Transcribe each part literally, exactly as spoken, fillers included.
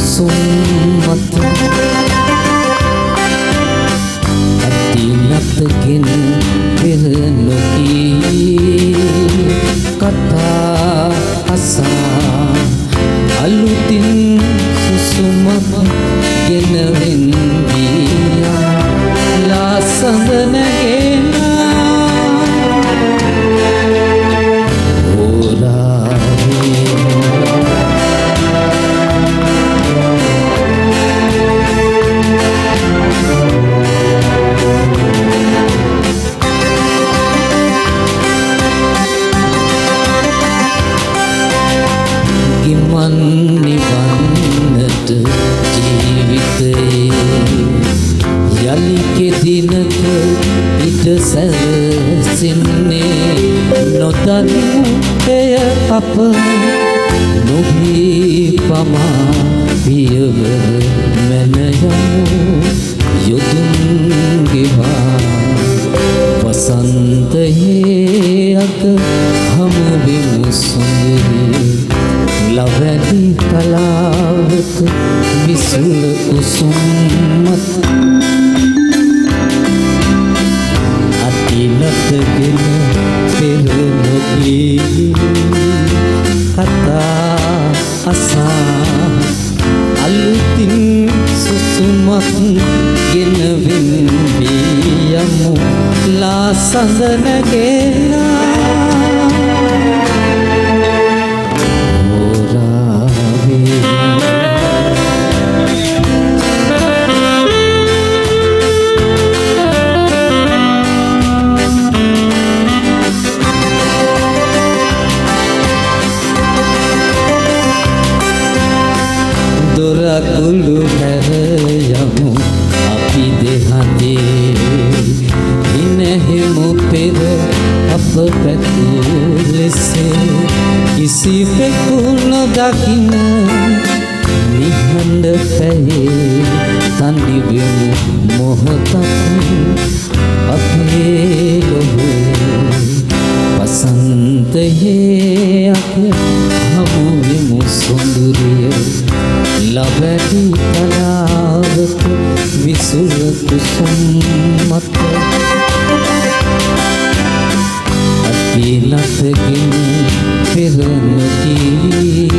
කුසුම් මත අතිනතකින් පෙර නොකී කතා අසා අලුතින් සුසුමක් ගෙනවෙන් දියා ලාසඳ නැගෙන නිවන්නට ජීවිතේ යලි කෙදිනක ඉත සැලසෙන්නේ නොදනු එය අප නොහි පමා පියවර මැන යමු යොදුන් ගෙවා වසන්තයේ අත හමු වෙමු සුන්දරී ලවැඩි තලාවක විසුල කුසුම් මත අතිනතගෙන පෙර නොකී කතා අසා අලුතින් සුසුමක් ගෙනවෙන් යමු ලාසඳ නැගෙනා දොරකුළු හැර යමු අපි දෙහතේ හිනහෙමු පෙර අප පැතූ ලෙසේ කිසිවෙකු නොදකින නිහඬ පැයේ තනිවෙමු මොහොතක් අපේ ලොවේ වසන්තයේ අප හමු වෙමු සොඳුරිය ලවැඩි තලාවක විසුල කුසුම් මත අතිනතකින් පෙර නොකී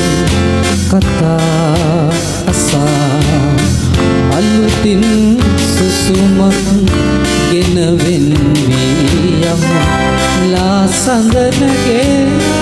කතා අසා අලුතින් සුසුමක් ගෙනවෙන් යමු ලාසඳ නැගෙන